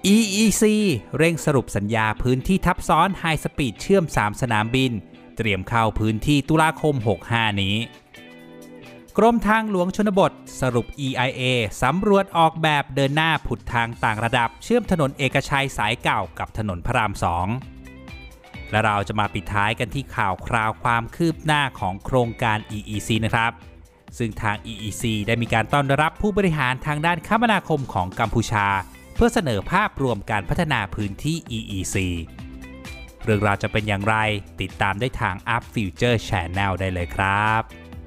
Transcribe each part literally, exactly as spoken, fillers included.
อี อี ซี เร่งสรุปสัญญาพื้นที่ทับซ้อนไฮสปีดเชื่อมสามสนามบินเตรียมเข้าพื้นที่ตุลาคมหกสิบห้านี้กรมทางหลวงชนบทสรุป อี ไอ เอ สำรวจออกแบบเดินหน้าผุดทางต่างระดับเชื่อมถนนเอกชัยสายเก่ากับถนนพระรามสองและเราจะมาปิดท้ายกันที่ข่าวคราวความคืบหน้าของโครงการ อี อี ซี นะครับซึ่งทาง อี อี ซี ได้มีการต้อนรับผู้บริหารทางด้านคมนาคมของกัมพูชาเพื่อเสนอภาพรวมการพัฒนาพื้นที่ อี อี ซี เรื่องราวจะเป็นอย่างไรติดตามได้ทาง Up Future Channel ได้เลยครับ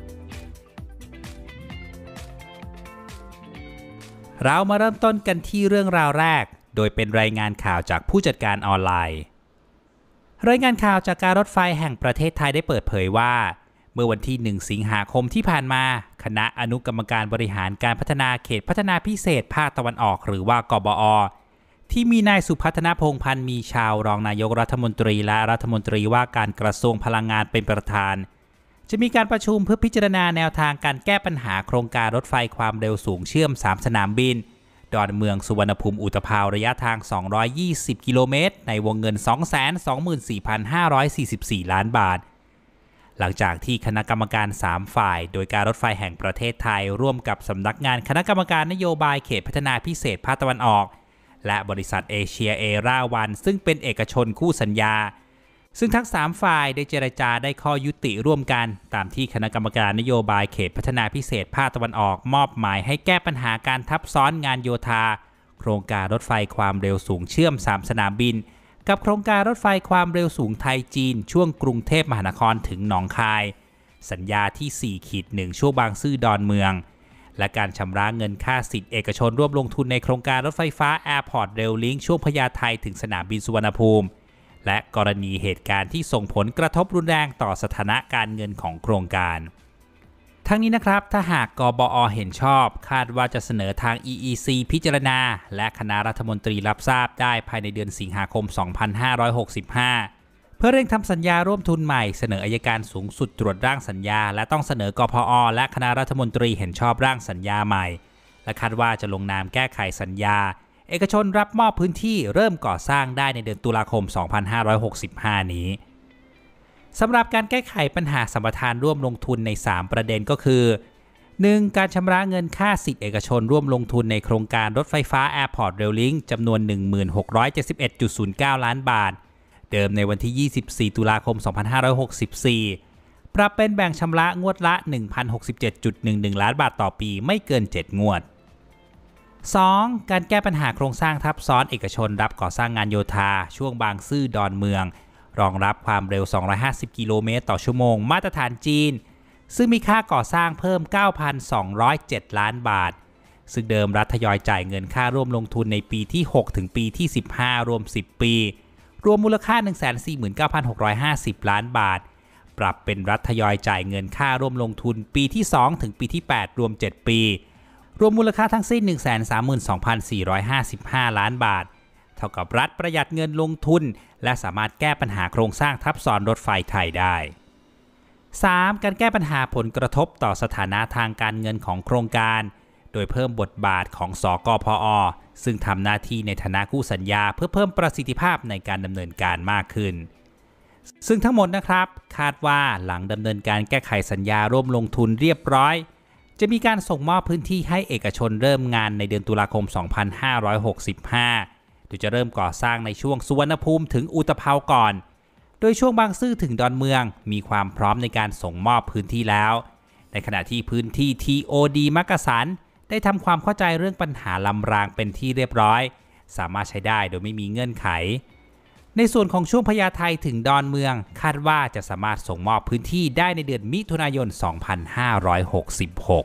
เรามาเริ่มต้นกันที่เรื่องราวแรกโดยเป็นรายงานข่าวจากผู้จัดการออนไลน์รายงานข่าวจากการรถไฟแห่งประเทศไทยได้เปิดเผยว่าเมื่อวันที่หนึ่งสิงหาคมที่ผ่านมาคณะอนุกรรมการบริหารการพัฒนาเขตพัฒนาพิเศษภาคตะวันออกหรือว่ากบอ.ที่มีนายสุพัฒนพงษ์พันธ์มีชาวรองนายกรัฐมนตรีและรัฐมนตรีว่าการกระทรวงพลังงานเป็นประธานจะมีการประชุมเพื่อพิจารณาแนวทางการแก้ปัญหาโครงการรถไฟความเร็วสูงเชื่อมสามสนามบินดอนเมืองสุวรรณภูมิอุตภาวระยะทางสองร้อยยี่สิบกิโลเมตรในวงเงิน สองแสนสองหมื่นสี่พันห้าร้อยสี่สิบสี่ ล้านบาทหลังจากที่คณะกรรมการสามฝ่ายโดยการรถไฟแห่งประเทศไทยร่วมกับสำนักงานคณะกรรมการนโยบายเขตพัฒนาพิเศษภาคตะวันออกและบริษัทเอเชียเอราวันซึ่งเป็นเอกชนคู่สัญญาซึ่งทั้งสามฝ่ายได้เจรจาได้ข้อยุติร่วมกันตามที่คณะกรรมการนโยบายเขตพัฒนาพิเศษภาคตะวันออกมอบหมายให้แก้ปัญหาการทับซ้อนงานโยธาโครงการรถไฟความเร็วสูงเชื่อมสามสนามบินกับโครงการรถไฟความเร็วสูงไทยจีนช่วงกรุงเทพมหานครถึงหนองคายสัญญาที่ สี่ หนึ่ง ช่วงบางซื่อดอนเมืองและการชำระเงินค่าสิทธิเอกชนร่วมลงทุนในโครงการรถไฟฟ้า Airport Rail Link ช่วงพญาไทถึงสนามบินสุวรรณภูมิและกรณีเหตุการณ์ที่ส่งผลกระทบรุนแรงต่อสถานะการเงินของโครงการทั้งนี้นะครับถ้าหากกบอ.เห็นชอบคาดว่าจะเสนอทาง อี อี ซี พิจารณาและคณะรัฐมนตรีรับทราบได้ภายในเดือนสิงหาคมสองพันห้าร้อยหกสิบห้าเพื่อเร่งทำสัญญาร่วมทุนใหม่เสนออัยการสูงสุดตรวจร่างสัญญาและต้องเสนอกพอ.และคณะรัฐมนตรีเห็นชอบร่างสัญญาใหม่และคาดว่าจะลงนามแก้ไขสัญญาเอกชนรับมอบพื้นที่เริ่มก่อสร้างได้ในเดือนตุลาคมสองพันห้าร้อยหกสิบห้านี้สำหรับการแก้ไขปัญหาสัมปทานร่วมลงทุนในสามประเด็นก็คือ หนึ่ง. การชำระเงินค่าสิทธิเอกชนร่วมลงทุนในโครงการรถไฟฟ้า Airport Rail Link จำนวน หนึ่งหมื่นหกร้อยเจ็ดสิบเอ็ดจุดศูนย์เก้า ล้านบาทเดิมในวันที่ยี่สิบสี่ตุลาคมสองพันห้าร้อยหกสิบสี่ปรับเป็นแบ่งชำระงวดละ หนึ่งพันหกสิบเจ็ดจุดหนึ่งหนึ่ง ล้านบาทต่อปีไม่เกินเจ็ดงวด สอง. การแก้ปัญหาโครงสร้างทับซ้อนเอกชนรับก่อสร้างงานโยธาช่วงบางซื่อดอนเมืองรองรับความเร็วสองร้อยห้าสิบกิโลเมตรต่อชั่วโมงมาตรฐานจีนซึ่งมีค่าก่อสร้างเพิ่ม เก้าพันสองร้อยเจ็ด ล้านบาทซึ่งเดิมรัฐทยอยจ่ายเงินค่าร่วมลงทุนในปีที่หกถึงปีที่สิบห้ารวมสิบปีรวมมูลค่า หนึ่งแสนสี่หมื่นเก้าพันหกร้อยห้าสิบ ล้านบาทปรับเป็นรัฐทยอยจ่ายเงินค่าร่วมลงทุนปีที่สองถึงปีที่แปดรวมเจ็ดปีรวมมูลค่าทั้งสิ้น หนึ่งแสนสามหมื่นสองพันสี่ร้อยห้าสิบห้า ล้านบาทเท่ากับรัฐประหยัดเงินลงทุนและสามารถแก้ปัญหาโครงสร้างทับซ้อนรถไฟไทยได้ สาม. การแก้ปัญหาผลกระทบต่อสถานะทางการเงินของโครงการโดยเพิ่มบทบาทของสกพอ.ซึ่งทำหน้าที่ในฐานะคู่สัญญาเพื่อเพิ่มประสิทธิภาพในการดำเนินการมากขึ้นซึ่งทั้งหมดนะครับคาดว่าหลังดำเนินการแก้ไขสัญญาร่วมลงทุนเรียบร้อยจะมีการส่งมอบพื้นที่ให้เอกชนเริ่มงานในเดือนตุลาคมสองพันห้าร้อยหกสิบห้าโดยจะเริ่มก่อสร้างในช่วงสุวรรณภูมิถึงอุตภาวก่อนโดยช่วงบางซื่อถึงดอนเมืองมีความพร้อมในการส่งมอบพื้นที่แล้วในขณะที่พื้นที่ ที โอ ดี มักกะสันได้ทำความเข้าใจเรื่องปัญหาลำรางเป็นที่เรียบร้อยสามารถใช้ได้โดยไม่มีเงื่อนไขในส่วนของช่วงพญาไทถึงดอนเมืองคาดว่าจะสามารถส่งมอบพื้นที่ได้ในเดือนมิถุนายนสองพันห้าร้อยหกสิบหก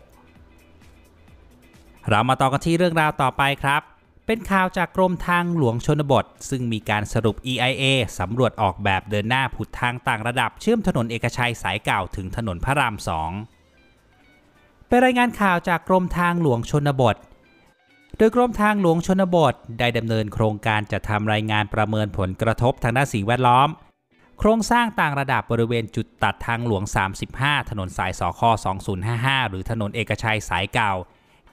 เรามาต่อกันที่เรื่องราวต่อไปครับเป็นข่าวจากกรมทางหลวงชนบทซึ่งมีการสรุป อี ไอ เอ สำรวจออกแบบเดินหน้าผุดทางต่างระดับเชื่อมถนนเอกชัยสายเก่าถึงถนนพระรามสองเป็นรายงานข่าวจากกรมทางหลวงชนบทโดยกรมทางหลวงชนบทได้ดำเนินโครงการจัดทำรายงานประเมินผลกระทบทางด้านสิ่งแวดล้อมโครงสร้างต่างระดับบริเวณจุดตัดทางหลวงสามสิบห้าถนนสายสคสองพันห้าสิบห้าหรือถนนเอกชัยสายเก่า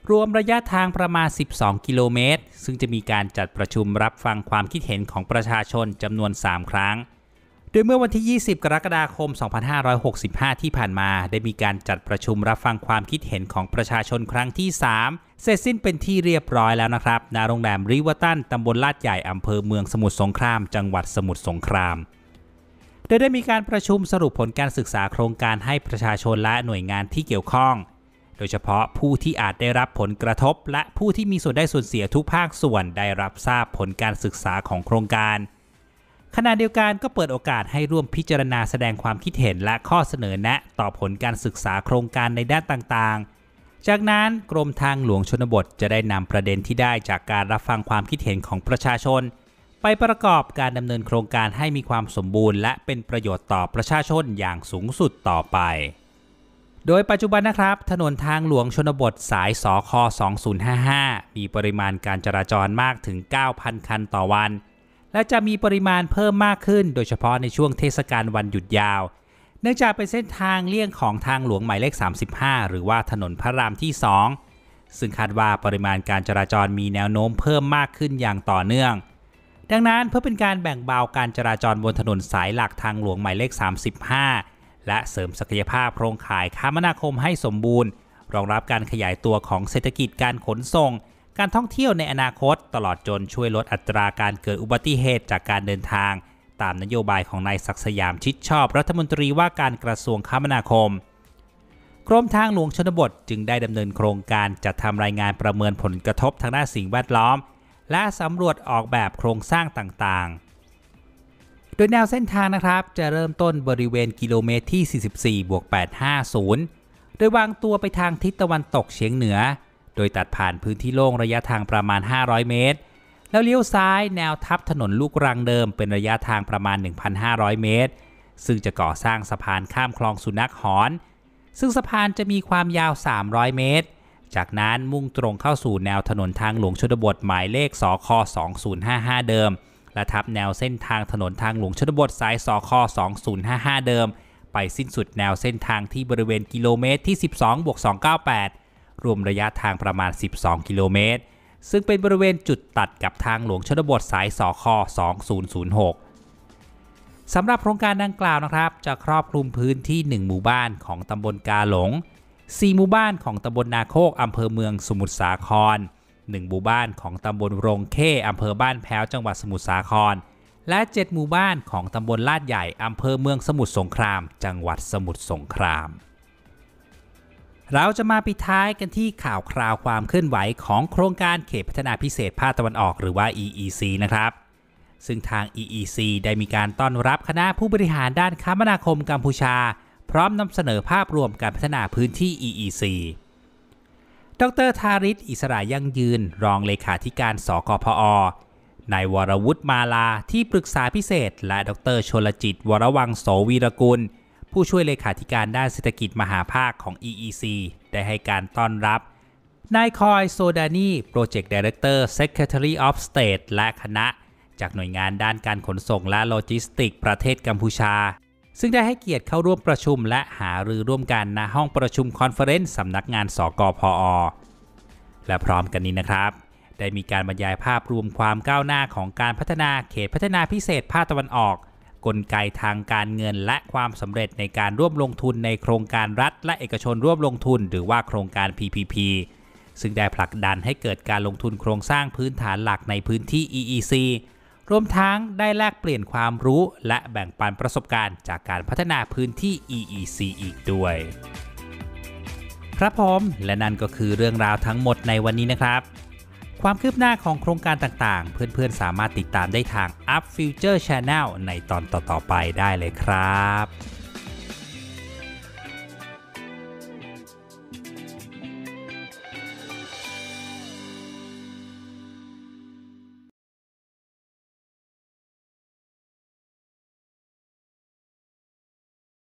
รวมระยะทางประมาณสิบสองกิโลเมตรซึ่งจะมีการจัดประชุมรับฟังความคิดเห็นของประชาชนจำนวนสามครั้งโดยเมื่อวันที่ยี่สิบกรกฎาคมสองพันห้าร้อยหกสิบห้าที่ผ่านมาได้มีการจัดประชุมรับฟังความคิดเห็นของประชาชนครั้งที่สามเสร็จสิ้นเป็นที่เรียบร้อยแล้วนะครับณโรงแรมริเวอร์ตันตำบลลาดใหญ่อำเภอเมืองสมุทรสงครามจังหวัดสมุทรสงครามโดยได้มีการประชุมสรุปผลการศึกษาโครงการให้ประชาชนและหน่วยงานที่เกี่ยวข้องโดยเฉพาะผู้ที่อาจได้รับผลกระทบและผู้ที่มีส่วนได้ส่วนเสียทุกภาคส่วนได้รับทราบผลการศึกษาของโครงการขณะเดียวกันก็เปิดโอกาสให้ร่วมพิจารณาแสดงความคิดเห็นและข้อเสนอแนะต่อผลการศึกษาโครงการในด้านต่างๆจากนั้นกรมทางหลวงชนบทจะได้นำประเด็นที่ได้จากการรับฟังความคิดเห็นของประชาชนไปประกอบการดำเนินโครงการให้มีความสมบูรณ์และเป็นประโยชน์ต่อประชาชนอย่างสูงสุดต่อไปโดยปัจจุบันนะครับถนนทางหลวงชนบทสายสคสองศูนย์ห้าห้ามีปริมาณการจราจรมากถึง เก้าพัน คันต่อวันและจะมีปริมาณเพิ่มมากขึ้นโดยเฉพาะในช่วงเทศกาลวันหยุดยาวเนื่องจากเป็นเส้นทางเลี่ยงของทางหลวงหมายเลขสามสิบห้าหรือว่าถนนพระรามที่สองซึ่งคาดว่าปริมาณการจราจรมีแนวโน้มเพิ่มมากขึ้นอย่างต่อเนื่องดังนั้นเพื่อเป็นการแบ่งเบาการจราจรบนถนนสายหลักทางหลวงหมายเลขสามสิบห้าและเสริมศักยภาพโครงข่ายคมนาคมให้สมบูรณ์รองรับการขยายตัวของเศรษฐกิจการขนส่งการท่องเที่ยวในอนาคตตลอดจนช่วยลดอัตราการเกิดอุบัติเหตุจากการเดินทางตามนโยบายของนายศักดิ์สยามชิดชอบรัฐมนตรีว่าการกระทรวงคมนาคมกรมทางหลวงชนบทจึงได้ดำเนินโครงการจัดทำรายงานประเมินผลกระทบทางด้านสิ่งแวดล้อมและสำรวจออกแบบโครงสร้างต่างๆโดยแนวเส้นทางนะครับจะเริ่มต้นบริเวณกิโลเมตรที่ สี่สิบสี่บวกแปดร้อยห้าสิบ โดยวางตัวไปทางทิศตะวันตกเฉียงเหนือโดยตัดผ่านพื้นที่โล่งระยะทางประมาณห้าร้อยเมตรแล้วเลี้ยวซ้ายแนวทับถนนลูกรังเดิมเป็นระยะทางประมาณ หนึ่งพันห้าร้อย เมตรซึ่งจะก่อสร้างสะพานข้ามคลองสุนัขหอนซึ่งสะพานจะมีความยาวสามร้อยเมตรจากนั้นมุ่งตรงเข้าสู่แนวถนนทางหลวงชนบทหมายเลขสคสองศูนย์ห้าห้าเดิมและทับแนวเส้นทางถนนทางหลวงชนบทสายสคสองศูนย์ห้าห้าเดิมไปสิ้นสุดแนวเส้นทางที่บริเวณกิโลเมตรที่ สิบสองบวกสองร้อยเก้าสิบแปด รวมระยะทางประมาณสิบสองกิโลเมตรซึ่งเป็นบริเวณจุดตัดกับทางหลวงชนบทสายสคสองศูนย์ศูนย์หกสำหรับโครงการดังกล่าวนะครับจะครอบคลุมพื้นที่หนึ่งหมู่บ้านของตำบลกาหลงสี่หมู่บ้านของตำบลนาโคกอำเภอเมืองสมุทรสาครหนึ่งหมู่บ้านของตำบลโรงเข้อำเภอบ้านแพ้วจังหวัดสมุทรสาครและเจ็ดหมู่บ้านของตำบลลาดใหญ่อำเภอเมืองสมุทรสงครามจังหวัดสมุทรสงครามเราจะมาปิดท้ายกันที่ข่าวคราวความเคลื่อนไหวของโครงการเขตพัฒนาพิเศษภาคตะวันออกหรือว่า อี อี ซี นะครับซึ่งทาง อี อี ซี ได้มีการต้อนรับคณะผู้บริหารด้านคมนาคมกัมพูชาพร้อมนำเสนอภาพรวมการพัฒนาพื้นที่ อี อี ซี ดร.ธาริศ อิสระยั่งยืนรองเลขาธิการสกพอ.นายวรวุฒิมาลาที่ปรึกษาพิเศษและดร.ชลจิตวรวังโสวีรกุลผู้ช่วยเลขาธิการด้านเศรษฐกิจมหาภาคของ อี อี ซี ได้ให้การต้อนรับนายคอยโซดานีโปรเจกต์ไดเรคเตอร์ Secretary of State และคณะจากหน่วยงานด้านการขนส่งและโลจิสติกประเทศกัมพูชาซึ่งได้ให้เกียรติเข้าร่วมประชุมและหารือร่วมกันณห้องประชุมคอนเฟอเรนซ์สำนักงานสกพอ.และพร้อมกันนี้นะครับได้มีการบรรยายภาพรวมความก้าวหน้าของการพัฒนาเขตพัฒนาพิเศษภาคตะวันออกกลไกทางการเงินและความสำเร็จในการร่วมลงทุนในโครงการรัฐและเอกชนร่วมลงทุนหรือว่าโครงการ พี พี พี ซึ่งได้ผลักดันให้เกิดการลงทุนโครงสร้างพื้นฐานหลักในพื้นที่ อี อี ซี รวมทั้งได้แลกเปลี่ยนความรู้และแบ่งปันประสบการณ์จากการพัฒนาพื้นที่ อี อี ซี อีกด้วยครับผมและนั่นก็คือเรื่องราวทั้งหมดในวันนี้นะครับความคืบหน้าของโครงการต่างๆเพื่อนๆสามารถติดตามได้ทาง Up Future Channel ในตอนต่อๆไปได้เลยครับ